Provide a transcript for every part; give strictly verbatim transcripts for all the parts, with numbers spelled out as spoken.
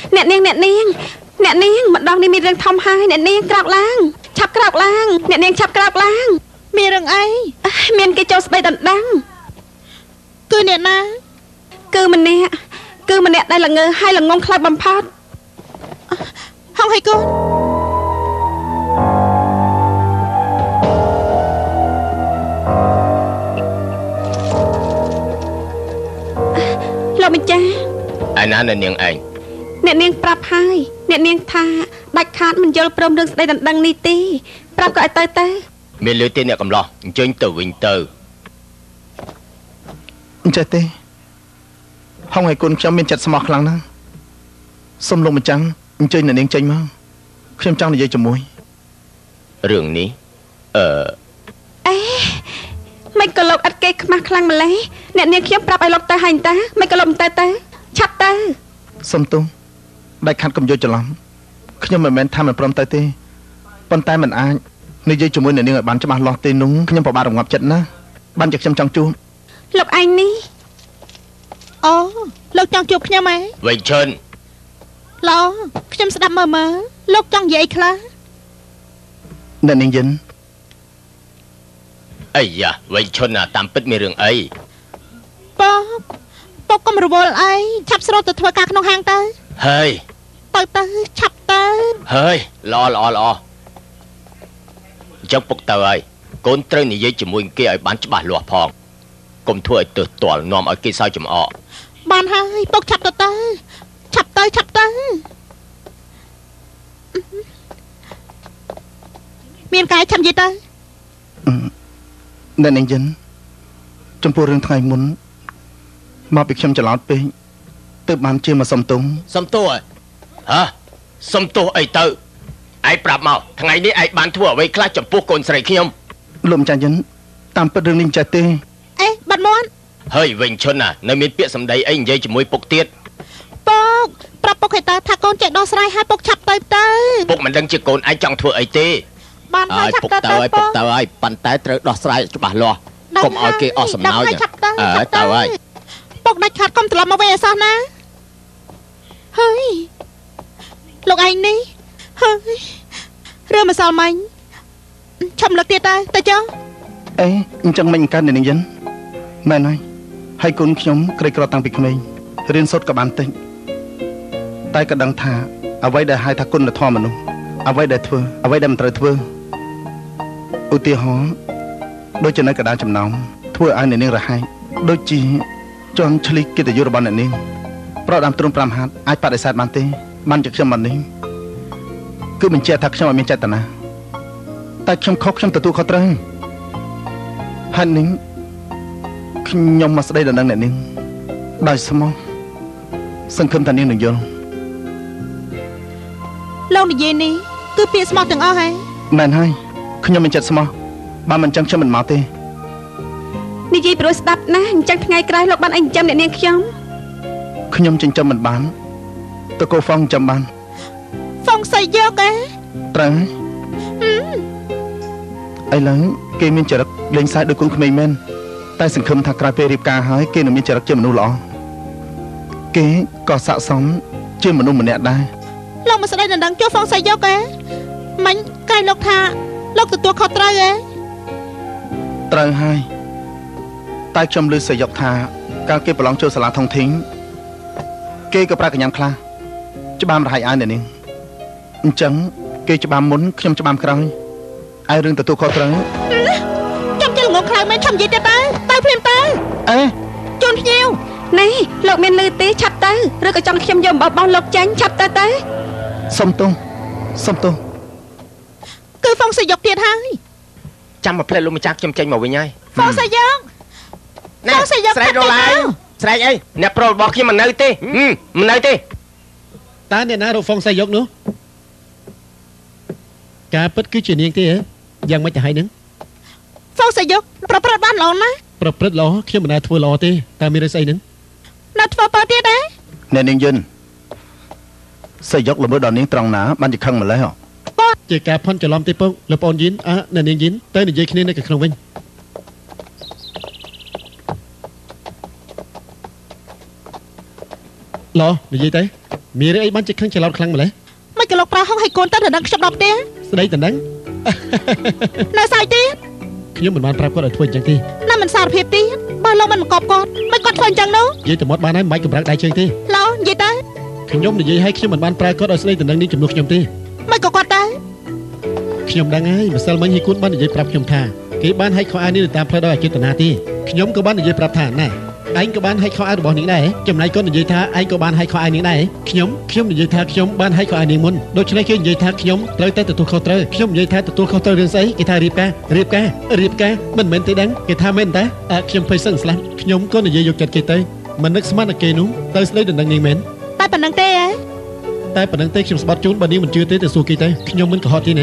អ្នកនាងអ្នកនាងអ្នកនាងម្ដងនេះមានរឿងធំហើយអ្នកនាងក្រោកឡើងឆាប់ក្រោកឡើងអ្នកនាងឆាប់ក្រោកឡើងមានរឿងអីមានគេចូលស្ដីដណ្ដឹងគឺអ្នកណាគឺម្នាក់គឺម្នាក់ដែលល្ងើហើយល្ងងខ្លាំងបំផុតហងហើយកូនលោកម្ចាស់ឯណាអ្នកនាងឯងអ្នកនាងប្រាប់ហើយអ្នកនាងថាដាច់ខាតមិនយល់ព្រមរឿងស្ដីដណ្ដឹងនេះទេប្រាប់ក៏ឲ្យទៅទៅមានលុយទេអ្នកកំឡោះអញ្ជើញទៅវិញទៅអញ្ចឹងទេហងហើយកូនខ្ញុំមានចិត្តស្មោះខ្លាំងណាស់សូមលោកម្ចាស់អញ្ជើញអ្នកនាងចេញមកខ្ញុំចង់និយាយជាមួយរឿងនេះអឺអេមិនក៏លោកអត់គេខ្មាស់ខ្លាំងម្ល៉េះអ្នកនាងខ្ញុំប្រាប់ឲ្យលោកទៅហើយតាមិនក៏លោកទៅទៅឆាប់ទៅសុំទោសដាច់ខាត់កុំយល់ច្រឡំខ្ញុំមិនមែនថាមិនព្រមទៅទេប៉ុន្តែមិនអាចនិយាយជាមួយអ្នកនាងឲ្យបានច្បាស់លាស់ទេនោះខ្ញុំពិបាករងាប់ចិត្តណាបានជាខ្ញុំចង់ជួបលោកឯងនេះអូលោកចង់ជួបខ្ញុំហ៎វិញឈិនឡោខ្ញុំស្ដាប់មើលមើលលោកចង់និយាយខ្លះអ្នកនាងយិនអាយ៉ាវិញឈិនណាតាមពិតមានរឿងអីប៉ពុកកុំរវល់អីឆាប់ស្រូតទៅធ្វើការក្នុងហាងទៅហើយទៅទៅឆាប់ទៅហើយល្អល្អល្អចុកពុកទៅហើយកូនត្រូវនិយាយជាមួយគេឲ្យបានច្បាស់លាស់ផងកុំធ្វើឲ្យទើសទាល់នាំឲ្យគេសើចចំអកបានហើយពុកឆាប់ទៅទៅឆាប់ទៅឆាប់ទៅមានកាយឆាប់និយាយទៅអ្នកនាងយិនចំពោះរឿងថ្ងៃមុនមកពីខ្ញុំច្រឡោតពេកទើបបានជាមកសុំទោសសុំទោសហ៎សុំទោសអីទៅឯងប្រាប់មកថ្ងៃនេះឯងបានធ្វើអ្វីខ្លះចំពោះកូនស្រីខ្ញុំលោកម្ចាស់យិនតាមពិតរឿងនេះមិនចេះទេអេបាត់មាត់ហើយវិញឈុនណានៅមានពាក្យសម្ដីអីនិយាយជាមួយពុកទៀតពុកប្រាប់ពុកឲ្យតើថាកូនចេះដោះស្រាយឲ្យពុកឆាប់ទៅទៅពុកមិនដឹងជាកូនឯងចង់ធ្វើអីទេបានហើយឆាប់ទៅទៅពុកទៅហើយប៉ុន្តែត្រូវដោះស្រាយច្បាស់លាស់កុំឲ្យគេអស់សំណើចអើទៅហើយពុកដាច់ខាត់កុំត្រឡប់មកវិញឲ្យសោះណាហើយលោកឯងនេះហើយរឿងម្សិលមិញឆាប់លើកទៀតទៅទៅចុះអេអញ្ចឹងមិនកើតអ្នកនាងយិនមែនហើយហើយកូនខ្ញុំក្រីក្រតាំងពីក្មេងរៀនសូត្រក៏បានតិចតែក៏ដឹងថាអ្វីដែលហៅថាគុណធម៌មនុស្សអ្វីដែលធ្វើអ្វីដែលមិនត្រូវធ្វើឧទាហរណ៍ដូចជានៅកណ្ដាលចំណោមធ្វើឲ្យអ្នកនាងរហែកដូចជាជន់ឆ្លីកិត្តិយសរបស់អ្នកនាងប្រដាំទ្រង់ប្រាំហាត់អាចបដិសេធបានទេបានជាខ្ញុំមកនេះគឺបញ្ជាក់ថាខ្ញុំអត់មានចេតនាតែខ្ញុំខុសខ្ញុំទទួលខុសត្រូវហើយនាងខ្ញុំមកស្ដីដណ្ដឹងអ្នកនាងដោយស្មោះសង្ឃឹមថានាងនឹងយល់លោកនិយាយនេះគឺពាក្យស្មោះទាំងអស់ហើយមែនហើយខ្ញុំមានចិត្តស្មោះបើមិនចឹងខ្ញុំមិនមកទេនិយាយព្រោះស្ដាប់ណាអញ្ចឹងថ្ងៃក្រោយលោកបានអីចិញ្ចឹមអ្នកនាងខ្ញុំខ្ញុំចិញ្ចឹមមិនបានតើកូហ្វុងចិញ្ចឹមបានហ្វុងសៃយកឯត្រូវឥឡូវគេមានចរិតលេងសើចដូចកូនក្មេងមែនតែសង្ឃឹមថាក្រោយពេលរៀបការហើយគេនឹងមានចរិតជាមនុស្សល្អគេក៏ស័ក្តិសមជាមនុស្សម្នាក់ដែរលោកមកស្ដីដណ្ដឹងជួហ្វុងសៃយកឯមិញកាយលោកថាលោកទទួលខុសត្រូវឯត្រូវហើយតែខ្ញុំឮសៃយកថាកាលគេប្រឡងចូលសាលាថងធីងគេក៏ប្រាកញ្ញាំខ្លះច្បាមរហ័យឲ្យអ្នកនាងអញ្ចឹងគេច្បាមមុនខ្ញុំច្បាមក្រោយឯរឿងទទួលខុសត្រូវចាំជិលងងខ្លាំងមែនឆាប់និយាយទៅទៅភ្លាមទៅអេជូនភ្ញៀវនេះលោកមានលឺទេឆាប់ទៅឬក៏ចង់ខ្ញុំយកអំបោះបោះលោកចាញ់ឆាប់ទៅទៅសុំទោសសុំទោសគឺហ្វុងសៃយកទៀតហើយចាំមកផ្លែលោកម្ចាស់ខ្ញុំចេញមកវិញហើយហ្វុងសៃយកណែស្រែករឡាយស្រែកអីអ្នកប្រុសរបស់ខ្ញុំមិននៅទេមិននៅទេតើអ្នកណារកហ្វុងសៃយកនោះការពិតគឺជានាងទេហ៎យ៉ាងម៉េចទៅហើយនឹងហ្វុងសៃយកប្រព្រឹត្តបានល្អណាស់ប្រព្រឹត្តល្អខ្ញុំមិនដែលធ្វើល្អទេតើមានរឿងស្អីនឹងនៅធ្វើបើទៀតទេអ្នកនាងយិនសៃយកល្មើសដល់នាងត្រង់ណាបានជាខឹងម្លេះបងជាការផុនច្រឡំទេពុកលោកប្អូនយិនអើអ្នកនាងយិនទៅនិយាយគ្នានៅក្នុងវិញឡោះនិយាយទៅមានរឿងអីបានចិត្តខឹងច្រឡោតខ្លាំងម្ល៉េះមិនក៏លោកប្រើហុងឲ្យកូនទៅដល់ខ្ញុំដល់ផ្ទះស្ដីតណ្ដឹងនៅស្អីទៀតខ្ញុំមិនបានប្រាប់គាត់ឲ្យធ្វើអញ្ចឹងទេណាមិនសារភាពទៀតបើលោកមិនមកកបគាត់មិនគាត់ធ្វើអញ្ចឹងនោះនិយាយទៅមាត់បានហើយមិនបាច់កម្រើកដៃជើងទេឡូនិយាយទៅខ្ញុំនិយាយឲ្យខ្ញុំមិនបានប្រើគាត់ឲ្យស្ដីតណ្ដឹងនេះជំនួសខ្ញុំទេមិនក៏គាត់ទៅខ្ញុំដឹងហើយម្សិលមិញហ៊ីគួនបាននិយាយប្រាប់ខ្ញុំថាគេបានហែកខោអាវនេះតាមផ្លូវដោយអចេតនាទេខ្ញុំក៏បាននិយាយប្រាប់ថាណែឯងក៏បានហែកខោអាវរបស់នាងដែរចំណែកគាត់និយាយថាឯងក៏បានហែកខោអាវនាងដែរខ្ញុំខ្ញុំនិយាយថាខ្ញុំបានហែកខោអាវនាងមុនដូច្នេះគេនិយាយថាខ្ញុំត្រូវតែទទួលខុសត្រូវខ្ញុំនិយាយថាទទួលខុសត្រូវរឿងស្អីគេថារៀបការរៀបការរៀបការមិនមែនទេដឹងគេថាមែនតាខ្ញុំភ័យសឹងស្លាប់ខ្ញុំក៏និយាយយកចិត្តគេទៅមិននឹកស្មានតែគេនោះទៅស្ដីដណ្ដឹងនាងមែនតែប៉ុណ្្នឹងទេហ៎តែប៉ុណ្្នឹងទេខ្ញុំស្បត់ជូនបើនាងមិនជឿទេទៅសួរគេទៅខ្ញុំមិនកុហកទេណា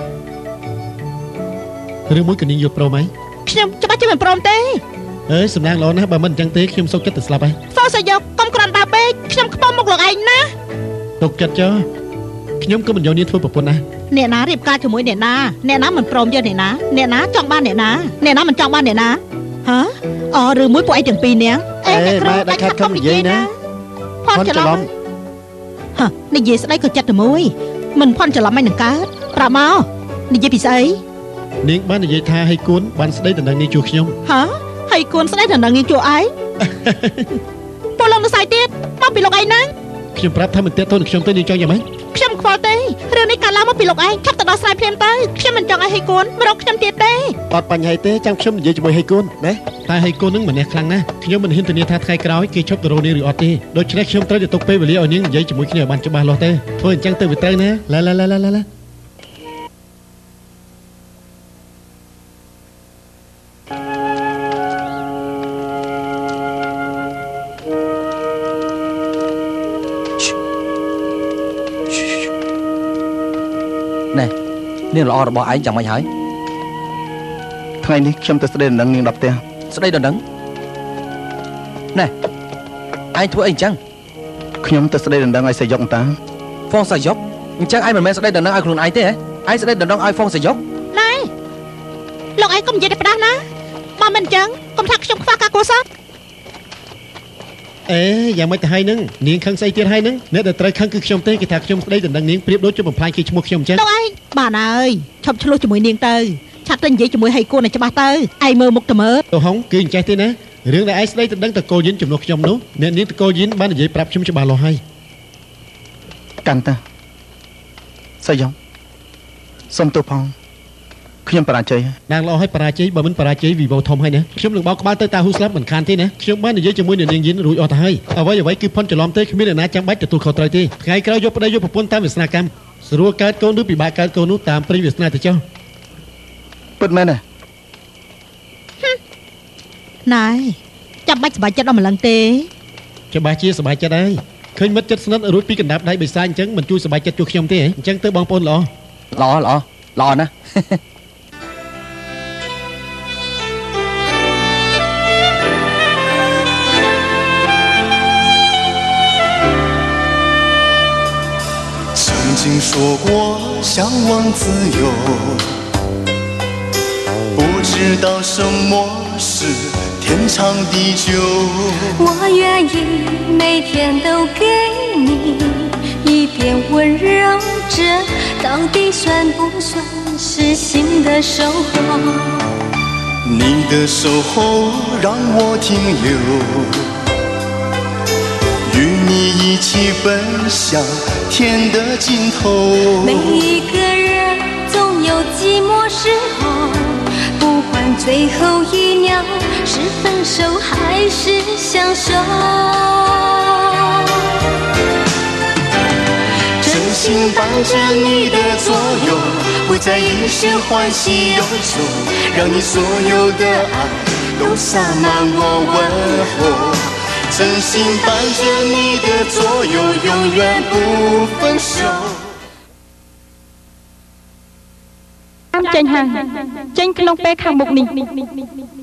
រឿងមួយក៏នាងយល់ព្រមហើយខ្ញុំច្បាស់ជាមិនព្រមទេអើយសំណាងល្អណាស់បើមិនអញ្ចឹងទេខ្ញុំសុកចិត្តទៅស្លាប់ហើយហ្វោសាយកកុំក្រាន់ដើរពេកខ្ញុំខ្ពំមុខលោកឯងណាទុកចិត្តចុះខ្ញុំក៏មិនយកនាងធ្វើប្រពន្ធណាអ្នកណារៀបការជាមួយអ្នកណាអ្នកណាមិនព្រមយកអ្នកណាអ្នកណាចង់បានអ្នកណាអ្នកណាមិនចង់បានអ្នកណាហ៎អឺឬមួយពួកឯងទាំងពីរនាងអេអ្នកគ្រូដាច់ខាត់ខំនិយាយណាផន់ច្រឡំហ៎និយាយស្ដីក៏ចិត្តតែមួយមិនផន់ច្រឡំមិននឹងកើតប្រាប់មកនិយាយពីស្អីនាងបាននិយាយថាឲ្យគួនបានស្ដីដណ្ដឹងនាងជួខ្ញុំហ៎ហើយគួនស្ដីដណ្ដឹងនាងជួឯងពលលោកនៅស្អីទៀតមកពីលោកឯងហ្នឹងខ្ញុំប្រាប់ថាមិនទៀតទៅនឹងខ្ញុំទៅនាងចង់យ៉ាងម៉េចខ្ញុំខ្វល់ទេរឿងនេះកាលឡើងមកពីលោកឯងឆាប់ទៅដោះស្រាយភ្លាមទៅខ្ញុំមិនចង់ឲ្យឲ្យគួនមករកខ្ញុំទៀតទេអត់បញ្ហាទេចាំខ្ញុំនិយាយជាមួយឲ្យគួនណាតែឲ្យគួននឹងម្នាក់ខ្លាំងណាស់ខ្ញុំមិនហ៊ានធានាថាថ្ងៃក្រោយគេឈប់ទៅរកនាងឬអត់ទេដូច្នេះខ្ញុំត្រូវតែទុកពេលវេលាឲ្យនាងនិយាយជាមួយគ្នាឲ្យបានច្បាស់លាស់ទៅធ្វើអញ្ចឹងទៅវាត្រូវណាឡាឡាឡាឡាឡានាងល្អរបស់ឯងចាំមិនហើយថ្ងៃនេះខ្ញុំទៅស្ដីដណ្ដឹងនាងដល់ផ្ទះស្ដីដណ្ដឹងណែឯងធ្វើអីអញ្ចឹងខ្ញុំទៅស្ដីដណ្ដឹងឲ្យសាយកតាហ្វងសាយកអញ្ចឹងឯងមិនមែនស្ដីដណ្ដឹងឲ្យខ្លួនឯងទេហ៎ឯងស្ដីដណ្ដឹងឲ្យហ្វងសាយកណែលោកឯងកុំនិយាយតែផ្ដាស់ណាបើមិនអញ្ចឹងកុំថាខ្ញុំខ្វះការគួរសោះអេយ៉ាងម៉េចទៅហើយនឹងនាងខឹងស្អីទៀតហើយនឹងអ្នកដែលត្រូវខឹងគឺខ្ញុំទេគេថាខ្ញុំស្ដីដណ្ដឹងនាងប្រៀបដូចជាបំផ្លាញគេឈ្មោះខ្ញុំអញ្ចឹងលោកឯងបានហើយឈប់ឆ្លោះជាមួយនាងទៅឆាប់ទៅនិយាយជាមួយឲ្យគួនឲ្យច្បាស់ទៅឯងមើលមុខទៅមើលទៅហុងគឺអញ្ចេះទេណារឿងដែលឯងស្ដីដណ្ដឹងតកូលយិនជំនួសខ្ញុំនោះអ្នកនាងតកូលយិនបាននិយាយប្រាប់ខ្ញុំច្បាស់លាស់ហើយកាន់តាសាយកសុំទោសផងខ្ញុំបរាជ័យនាងល្អហើយបរាជ័យបើមិនបរាជ័យវិវោធំហើយណាខ្ញុំនឹងបោកក្បាលទៅតាហ៊ូស្លាប់មិនខានទេណាខ្ញុំបាននិយាយជាមួយនាងយិនរួចអស់ទៅហើយអ្វីអ្វីគឺផុនច្រឡំទេគ្មានអ្នកណាចាំបាច់ទទួលខុសត្រូវទេថ្ងៃក្រោយយកប្តីយកប្រពន្ធតាមវាសនាកម្មស្រួលកើតកូនឬពិបាកកើតកូននោះតាមព្រៃវាសនាទៅចុះពិតមែនទេណែចាំបាច់សប្បាយចិត្តដល់ម្លឹងទេច្បាស់ជាសប្បាយចិត្តហើយឃើញមិត្តចិត្តស្និទ្ធរួចពីកណ្ដាប់ដៃបិសាចអញ្ចឹងមិនជួយសប្បាយចិត្តជួយខ្ញុំទេអញ្ចឹងទៅបងប្អូនល្អល្អល្អល្អណាស់曾经说过向往自由，不知道什么是天长地久。 我愿意每天都给你一点温柔，这到底算不算是心的守候？ 你的守候让我停留，与你一起奔向天的尽头。 每一个人总有寂寞时候，不管最后一秒是分手还是相守。 真心伴着你的左右，会在一生欢喜忧愁，让你所有的爱都洒满我问候。真心伴着你的左右，永远不分手。 តាមចេញហើយចេញក្នុងពេលខាងមុខនេះ